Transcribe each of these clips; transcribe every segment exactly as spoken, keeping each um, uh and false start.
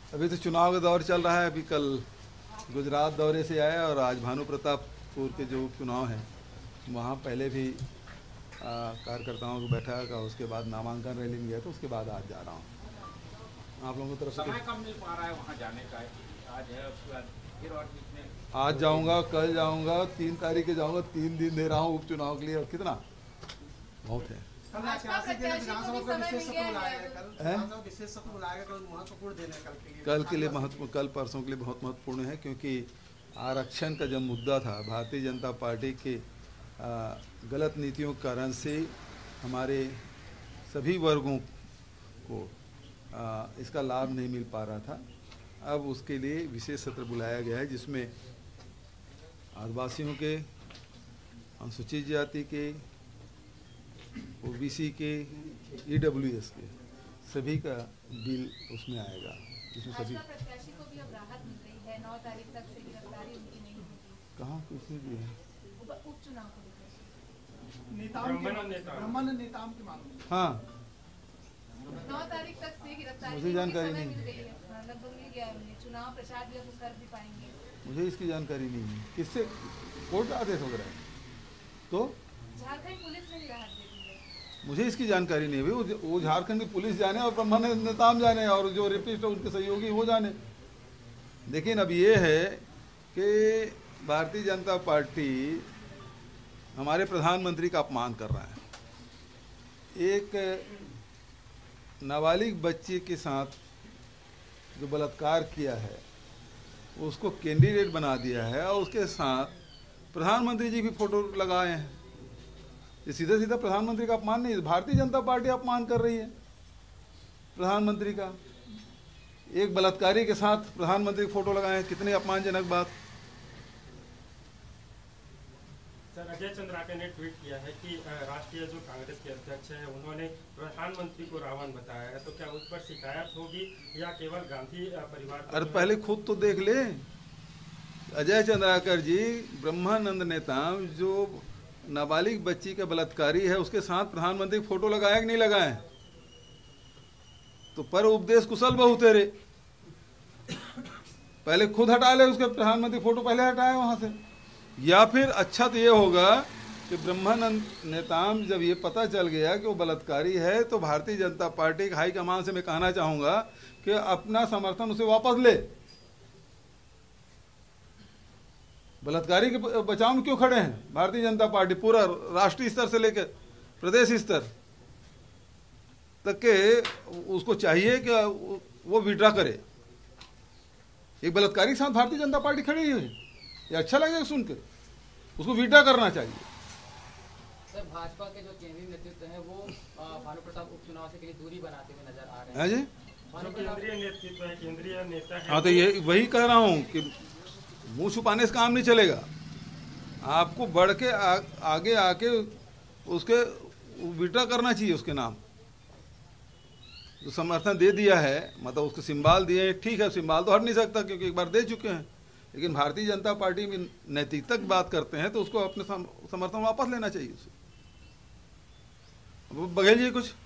अभी तो चुनाव का दौर चल रहा है। अभी कल गुजरात दौरे से आया और आज भानु प्रतापपुर के जो चुनाव हैं वहाँ पहले भी कार्यकर्ताओं को बैठा का, उसके बाद नामांकन रैली में गया तो उसके बाद आज जा रहा हूँ। आप लोगों की तरफ से समय कम मिल पा रहा है वहाँ जाने का, आज है उसके बाद फिर और बीच में आज जाऊँगा, कल जाऊँगा, तीन तारीख के जाऊँगा, तीन दिन दे रहा हूँ उपचुनाव के लिए। और कितना बहुत है। कल के लिए महत्व कल परसों के लिए बहुत महत्वपूर्ण है, क्योंकि आरक्षण का जब मुद्दा था, भारतीय जनता पार्टी के गलत नीतियों के कारण से हमारे सभी वर्गों को आ, इसका लाभ नहीं मिल पा रहा था। अब उसके लिए विशेष सत्र बुलाया गया है, जिसमें आदिवासियों के, अनुसूचित जाति के, ओबीसी के, ईडब्ल्यूएस के सभी का बिल उसमें आएगा, जिसमें सभी प्रत्याशी को भी अब राहत मिल रही है। नौ तारीख तक से गिरफ्तारी उनकी नहीं होगी। कहाँ किसने दी है? उपचुनाव को नेताम के मामले में हाँ, नौ तारीख तक से गिरफ्तारी मुझे जानकारी नहीं मिल गई है, लगभग मिल गया है। चुनाव प्रचार भी अब कर भी पाएंगे। मुझे इसकी जानकारी नहीं है। किससे कोर्ट आदेश वगैरह है? तो झारखंड पुलिस ने भी राहत दे दी है। मुझे इसकी जानकारी नहीं है। वो, वो झारखंड की पुलिस जाने और ब्रह्मानंद नेताम जाने और जो रेपिस्ट है उनके सहयोगी वो जाने। लेकिन अब ये है कि भारतीय जनता पार्टी हमारे प्रधानमंत्री का अपमान कर रहा है। एक नाबालिग बच्चे के साथ जो बलात्कार किया है उसको कैंडिडेट बना दिया है और उसके साथ प्रधानमंत्री जी भी फोटो लगाए हैं। ये सीधा सीधा प्रधानमंत्री का अपमान नहीं है, भारतीय जनता पार्टी अपमान कर रही है प्रधानमंत्री का। एक बलात्कारी के साथ प्रधानमंत्री की फोटो लगाए हैं, कितनी अपमानजनक बात। सर, अजय चंद्राकर ने ट्वीट किया है कि राष्ट्रीय जो कांग्रेस के अध्यक्ष हैं उन्होंने प्रधानमंत्री को रावण बताया है, तो क्या उस पर शिकायत होगी या केवल गांधी परिवार? अरे पहले खुद तो देख ले। अजय चंद्राकर जी ब्रह्मानंद नेताम जो नाबालिग बच्ची का बलात्कारी है उसके साथ प्रधानमंत्री फोटो लगाए कि नहीं लगाए? तो पर उपदेश कुशल बहु तेरे, पहले खुद हटा ले उसके प्रधानमंत्री फोटो, पहले हटाए वहां से। या फिर अच्छा तो ये होगा कि ब्रह्मानंद नेताम जब ये पता चल गया कि वो बलात्कारी है तो भारतीय जनता पार्टी हाईकमान से मैं कहना चाहूंगा कि अपना समर्थन उसे वापस ले। बलात्कारी के बचाव में क्यों खड़े हैं भारतीय जनता पार्टी? पूरा राष्ट्रीय स्तर से लेकर प्रदेश स्तर तक के उसको चाहिए कि वो विड्रा करे। एक बलात्कारी के साथ भारतीय जनता पार्टी खड़ी है, ये अच्छा लगेगा सुनकर। उसको विड्रा करना चाहिए। सर, भाजपा के जो केंद्रीय नेतृत्व है वो भानु प्रताप उपचुनाव से के लिए दूरी बनाते हुए नजर आ रहे हैं। है जी, केंद्रीय नेतृत्व है, केंद्रीय नेता है। हाँ, तो ये वही कह रहा हूँ कि मुंह छुपाने से काम नहीं चलेगा। आपको बढ़ के आ, आगे आके उसके विड्रा करना चाहिए। उसके नाम जो समर्थन दे दिया है, मतलब उसके सिंबल दिए, ठीक है, सिंबल तो हट नहीं सकता क्योंकि एक बार दे चुके हैं। लेकिन भारतीय जनता पार्टी में नैतिकता की बात करते हैं तो उसको अपने समर्थन वापस लेना चाहिए उसे। बघेल जी कुछ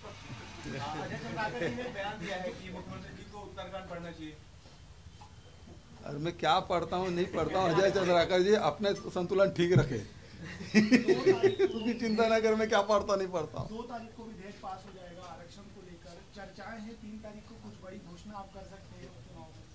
अरे मैं क्या पढ़ता हूँ नहीं पढ़ता हूँ, अजय चंद्राकर जी अपने संतुलन ठीक रखे। उसकी चिंता ना कर, मैं क्या पढ़ता नहीं पढ़ता हूँ। दो तारीख को विधेयक पास हो जाएगा आरक्षण को लेकर, चर्चाएं हैं। तीन तारीख को कुछ बड़ी घोषणा आप कर सकते हैं चुनाव में।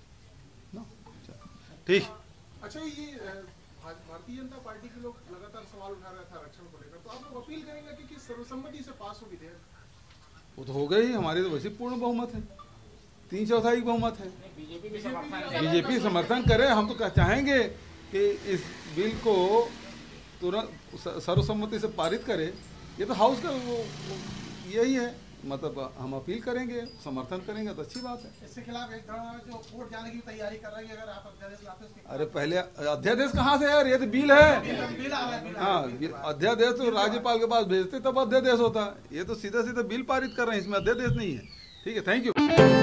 ठीक। अच्छा, ये भारतीय जनता पार्टी के लोग लगातार सवाल उठा रहे थे आरक्षण को लेकर, तो आप लोग अपील करेंगे कि, कि सर्वसम्मति से पास हो विधेयक? वो तो हो गई, हमारे तो वैसे पूर्ण बहुमत है, तीन चौथाई बहुमत है। बीजेपी समर्थन करे। हम तो चाहेंगे कि इस बिल को तुरंत सर्वसम्मति से पारित करे। ये तो हाउस का वो, वो यही है, मतलब हम अपील करेंगे, समर्थन करेंगे तो अच्छी बात है। इसके खिलाफ एक जो कोर्ट जाने की तैयारी कर रही है, अगर आप अध्यादेश लाते हैं। अरे पहले अध्यादेश कहाँ से यार, ये तो बिल है। बिल आ रहा है। हाँ, अध्यादेश तो राज्यपाल के पास भेजते तब अध्यादेश होता है। ये तो सीधा सीधा बिल पारित कर रहे हैं, इसमें अध्यादेश नहीं है। ठीक है, थैंक यू।